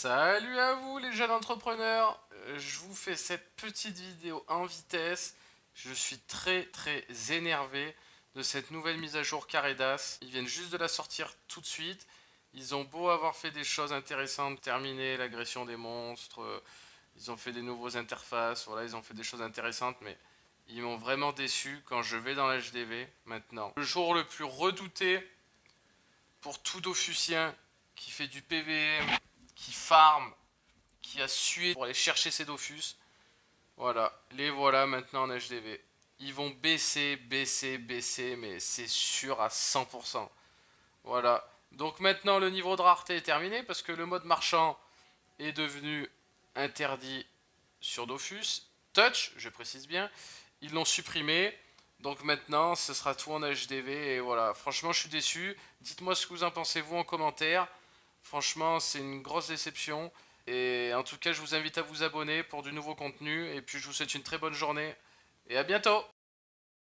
Salut à vous les jeunes entrepreneurs. Je vous fais cette petite vidéo en vitesse. Je suis très énervé de cette nouvelle mise à jour Caredas. Ils viennent juste de la sortir tout de suite. Ils ont beau avoir fait des choses intéressantes, terminer l'agression des monstres, ils ont fait des nouveaux interfaces, voilà, ils ont fait des choses intéressantes, mais ils m'ont vraiment déçu quand je vais dans l'HDV maintenant. Le jour le plus redouté pour tout Dofusien qui fait du PVM, qui farm, qui a sué pour aller chercher ses Dofus. Voilà, les voilà maintenant en HDV. Ils vont baisser, mais c'est sûr à 100%. Voilà. Donc maintenant le niveau de rareté est terminé parce que le mode marchand est devenu interdit sur Dofus. Touch, je précise bien. Ils l'ont supprimé. Donc maintenant, ce sera tout en HDV. Et voilà, franchement, je suis déçu. Dites-moi ce que vous en pensez, vous, en commentaire. Franchement, c'est une grosse déception. Et en tout cas, je vous invite à vous abonner pour du nouveau contenu. Et puis, je vous souhaite une très bonne journée. Et à bientôt!